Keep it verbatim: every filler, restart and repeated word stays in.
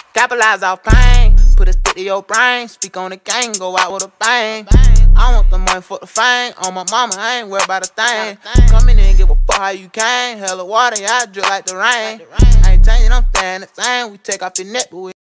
Capitalize off pain, put a stick to your brain. Speak on the gang, go out with a bang. I want the money for the fame. On my mama, I ain't worried about a thing. Come in and give a fuck how you came. Hella water, yeah, I drip like the rain. I ain't changing, I'm staying the same. We take off your neck, but we